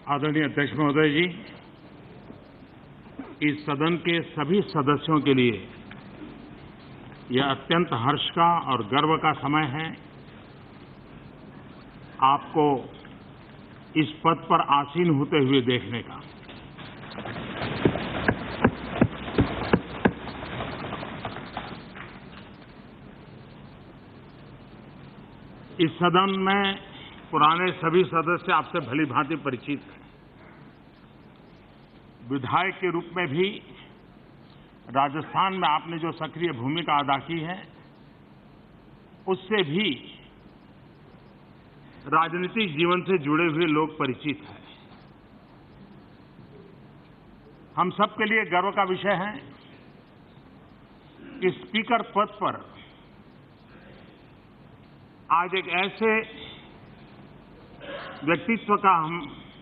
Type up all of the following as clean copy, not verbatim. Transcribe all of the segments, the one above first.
आदरणीय अध्यक्ष महोदय जी, इस सदन के सभी सदस्यों के लिए यह अत्यंत हर्ष का और गर्व का समय है आपको इस पद पर आसीन होते हुए देखने का। इस सदन में पुराने सभी सदस्य आपसे भली भांति परिचित हैं। विधायक के रूप में भी राजस्थान में आपने जो सक्रिय भूमिका अदा की है, उससे भी राजनीतिक जीवन से जुड़े हुए लोग परिचित हैं। हम सबके लिए गर्व का विषय है कि स्पीकर पद पर आज एक ऐसे व्यक्तित्व का हम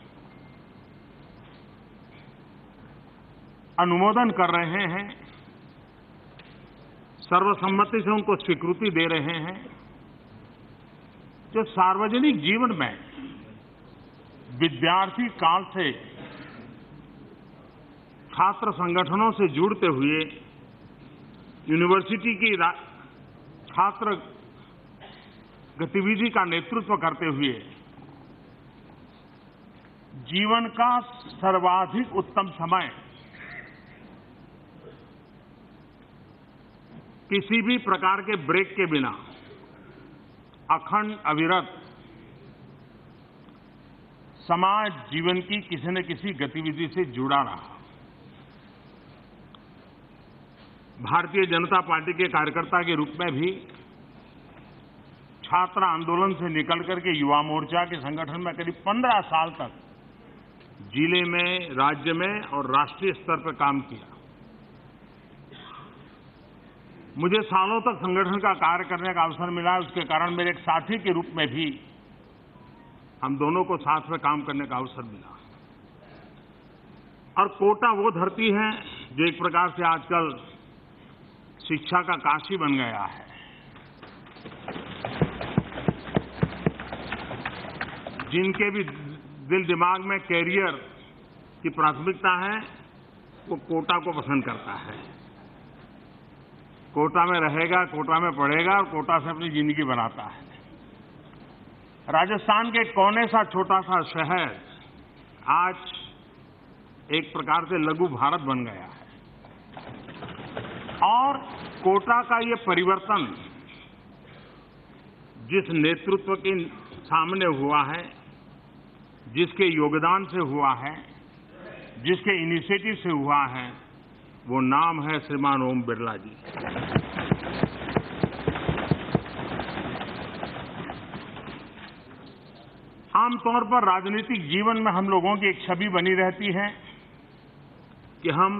अनुमोदन कर रहे हैं, सर्वसम्मति से उनको स्वीकृति दे रहे हैं, जो सार्वजनिक जीवन में विद्यार्थी काल से छात्र संगठनों से जुड़ते हुए यूनिवर्सिटी की छात्र गतिविधि का नेतृत्व करते हुए जीवन का सर्वाधिक उत्तम समय किसी भी प्रकार के ब्रेक के बिना अखंड अविरत समाज जीवन की किसी न किसी गतिविधि से जुड़ा रहा। भारतीय जनता पार्टी के कार्यकर्ता के रूप में भी छात्र आंदोलन से निकल करके युवा मोर्चा के संगठन में करीब 15 साल तक जिले में, राज्य में और राष्ट्रीय स्तर पर काम किया। मुझे सालों तक संगठन का कार्य करने का अवसर मिला। उसके कारण मेरे एक साथी के रूप में भी हम दोनों को साथ में काम करने का अवसर मिला। और कोटा वो धरती है जो एक प्रकार से आजकल शिक्षा का काशी बन गया है। जिनके भी दिल दिमाग में कैरियर की प्राथमिकता है, वो कोटा को पसंद करता है। कोटा में रहेगा, कोटा में पढ़ेगा और कोटा से अपनी जिंदगी बनाता है। राजस्थान के कोने सा छोटा सा शहर आज एक प्रकार से लघु भारत बन गया है। और कोटा का ये परिवर्तन जिस नेतृत्व के सामने हुआ है, जिसके योगदान से हुआ है, जिसके इनिशिएटिव से हुआ है, वो नाम है श्रीमान ओम बिरला जी। आमतौर पर राजनीतिक जीवन में हम लोगों की एक छवि बनी रहती है कि हम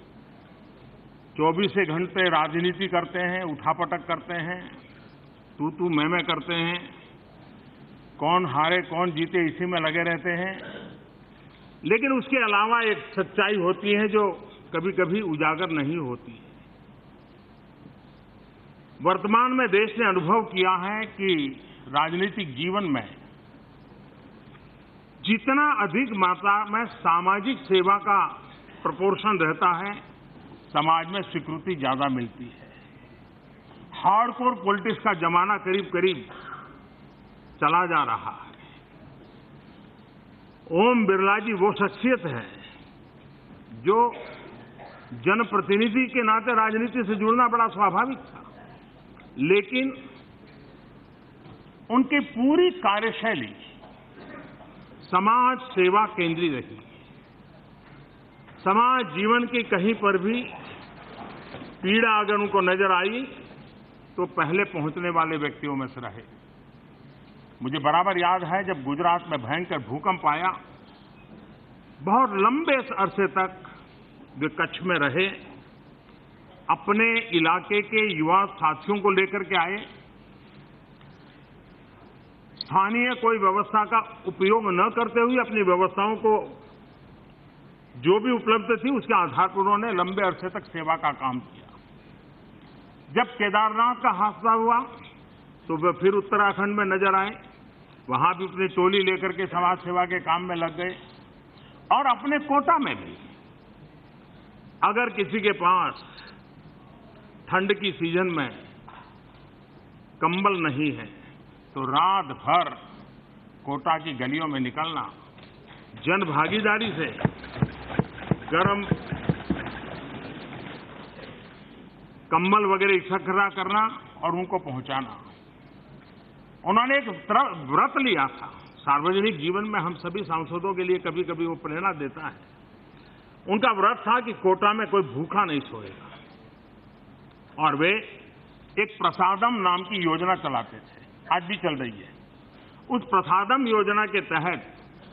24 घंटे राजनीति करते हैं, उठापटक करते हैं, तू मैं करते हैं, कौन हारे कौन जीते इसी में लगे रहते हैं। लेकिन उसके अलावा एक सच्चाई होती है जो कभी कभी उजागर नहीं होती। वर्तमान में देश ने अनुभव किया है कि राजनीतिक जीवन में जितना अधिक मात्रा में सामाजिक सेवा का प्रोपोर्शन रहता है, समाज में स्वीकृति ज्यादा मिलती है। हार्डकोर पॉलिटिक्स का जमाना करीब करीब चला जा रहा है। ओम बिरला जी वो शख्सियत है जो जनप्रतिनिधि के नाते राजनीति से जुड़ना बड़ा स्वाभाविक था, लेकिन उनकी पूरी कार्यशैली समाज सेवा केंद्रीय रही। समाज जीवन की कहीं पर भी पीड़ा अगर उनको नजर आई तो पहले पहुंचने वाले व्यक्तियों में से रहे। मुझे बराबर याद है जब गुजरात में भयंकर भूकंप आया, बहुत लंबे अरसे तक वे कच्छ में रहे, अपने इलाके के युवा साथियों को लेकर के आए, स्थानीय कोई व्यवस्था का उपयोग न करते हुए अपनी व्यवस्थाओं को जो भी उपलब्ध थी उसके आधार पर उन्होंने लंबे अरसे तक सेवा का काम किया। जब केदारनाथ का हादसा हुआ तो वे फिर उत्तराखंड में नजर आए, वहां भी अपनी टोली लेकर के समाज सेवा के काम में लग गए। और अपने कोटा में भी अगर किसी के पास ठंड की सीजन में कंबल नहीं है तो रात भर कोटा की गलियों में निकलना, जन भागीदारी से गर्म कंबल वगैरह इकट्ठा करना और उनको पहुंचाना। उन्होंने एक व्रत लिया था। सार्वजनिक जीवन में हम सभी सांसदों के लिए कभी कभी वो प्रेरणा देता है। उनका व्रत था कि कोटा में कोई भूखा नहीं सोएगा, और वे एक प्रसादम नाम की योजना चलाते थे, आज भी चल रही है। उस प्रसादम योजना के तहत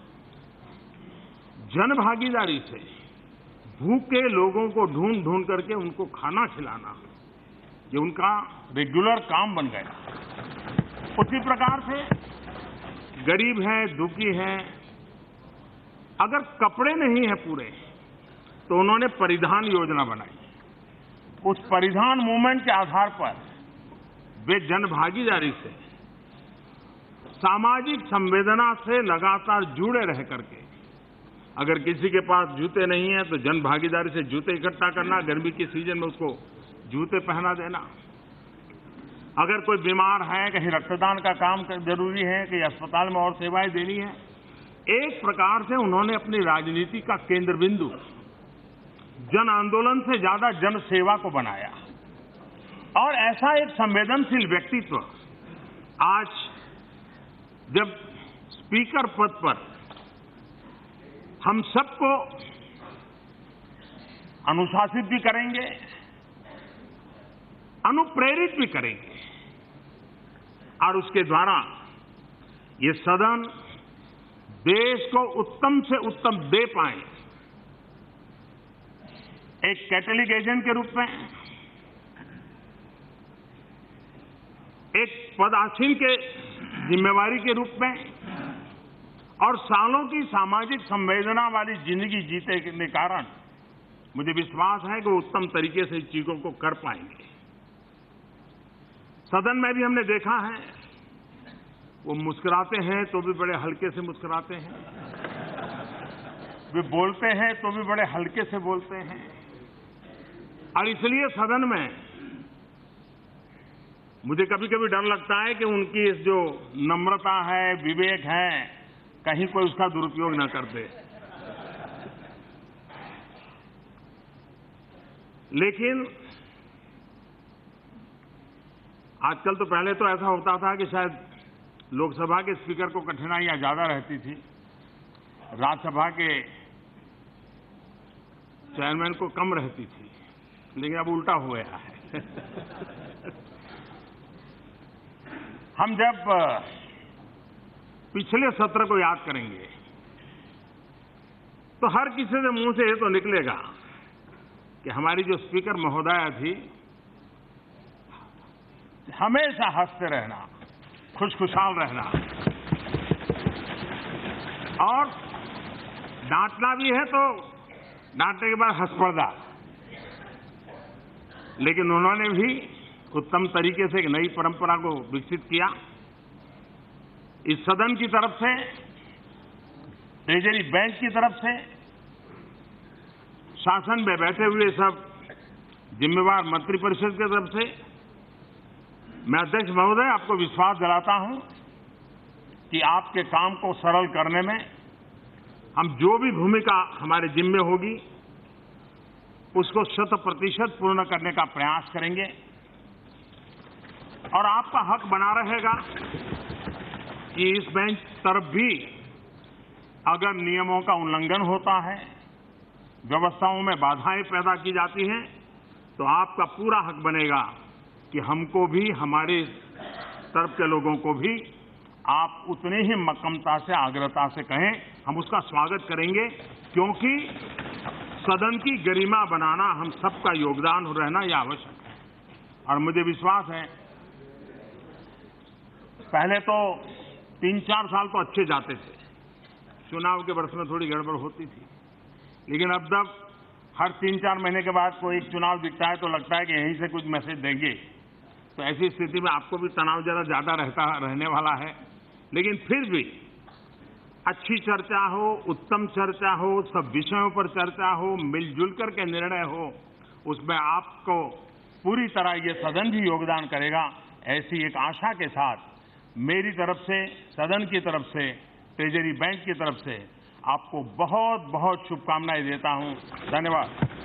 जन भागीदारी से भूखे लोगों को ढूंढ ढूंढ करके उनको खाना खिलाना, ये उनका रेगुलर काम बन गया। उसी प्रकार से गरीब हैं, दुखी हैं, अगर कपड़े नहीं हैं पूरे तो उन्होंने परिधान योजना बनाई। उस परिधान मूवमेंट के आधार पर वे जन भागीदारी से, सामाजिक संवेदना से लगातार जुड़े रह करके, अगर किसी के पास जूते नहीं है तो जन भागीदारी से जूते इकट्ठा करना, गर्मी की सीजन में उसको जूते पहना देना। अगर कोई बीमार है, कहीं रक्तदान का काम जरूरी है, कहीं अस्पताल में और सेवाएं देनी है, एक प्रकार से उन्होंने अपनी राजनीति का केंद्र बिंदु जन आंदोलन से ज्यादा जन सेवा को बनाया। और ऐसा एक संवेदनशील व्यक्तित्व आज जब स्पीकर पद पर हम सबको अनुशासित भी करेंगे, अनुप्रेरित भी करेंगे, और उसके द्वारा ये सदन देश को उत्तम से उत्तम दे पाए, एक कैटलिक एजेंट के रूप में, एक पदासीन के जिम्मेवारी के रूप में, और सालों की सामाजिक संवेदना वाली जिंदगी जीते के कारण मुझे विश्वास है कि वो उत्तम तरीके से इस चीजों को कर पाएंगे। सदन में भी हमने देखा है, वो मुस्कुराते हैं तो भी बड़े हल्के से मुस्कुराते हैं, वे बोलते हैं तो भी बड़े हल्के से बोलते हैं। और इसलिए सदन में मुझे कभी कभी डर लगता है कि उनकी इस जो नम्रता है, विवेक है, कहीं कोई उसका दुरुपयोग न कर दे। लेकिन आजकल तो, पहले तो ऐसा होता था कि शायद लोकसभा के स्पीकर को कठिनाइयां ज्यादा रहती थी, राज्यसभा के चेयरमैन को कम रहती थी, लेकिन अब उल्टा हो गया है। हम जब पिछले सत्र को याद करेंगे तो हर किसी के मुंह से ये तो निकलेगा कि हमारी जो स्पीकर महोदया थी, हमेशा हंसते रहना, खुशखुशाल रहना, और डांटना भी है तो डांटने के बाद हंस पड़ना। लेकिन उन्होंने भी उत्तम तरीके से एक नई परंपरा को विकसित किया। इस सदन की तरफ से, ट्रेजरी बेंच की तरफ से, शासन में बैठे हुए सब जिम्मेवार मंत्रिपरिषद की तरफ से मैं अध्यक्ष महोदय आपको विश्वास दिलाता हूं कि आपके काम को सरल करने में हम जो भी भूमिका हमारे जिम्मे होगी उसको 100% पूर्ण करने का प्रयास करेंगे। और आपका हक बना रहेगा कि इस बेंच तरफ भी अगर नियमों का उल्लंघन होता है, व्यवस्थाओं में बाधाएं पैदा की जाती हैं, तो आपका पूरा हक बनेगा कि हमको भी, हमारे तरफ के लोगों को भी आप उतनी ही मक्कमता से, आग्रहता से कहें, हम उसका स्वागत करेंगे, क्योंकि सदन की गरिमा बनाना हम सबका योगदान रहना यह आवश्यक है। और मुझे विश्वास है, पहले तो 3-4 साल तो अच्छे जाते थे, चुनाव के वर्ष में थोड़ी गड़बड़ होती थी, लेकिन अब तक हर 3-4 महीने के बाद कोई एक चुनाव दिखता है तो लगता है कि यहीं से कुछ मैसेज देंगे। तो ऐसी स्थिति में आपको भी तनाव जरा ज्यादा रहने वाला है। लेकिन फिर भी अच्छी चर्चा हो, उत्तम चर्चा हो, सब विषयों पर चर्चा हो, मिलजुल कर के निर्णय हो, उसमें आपको पूरी तरह ये सदन भी योगदान करेगा, ऐसी एक आशा के साथ मेरी तरफ से, सदन की तरफ से, ट्रेजरी बैंक की तरफ से आपको बहुत बहुत शुभकामनाएं देता हूं। धन्यवाद।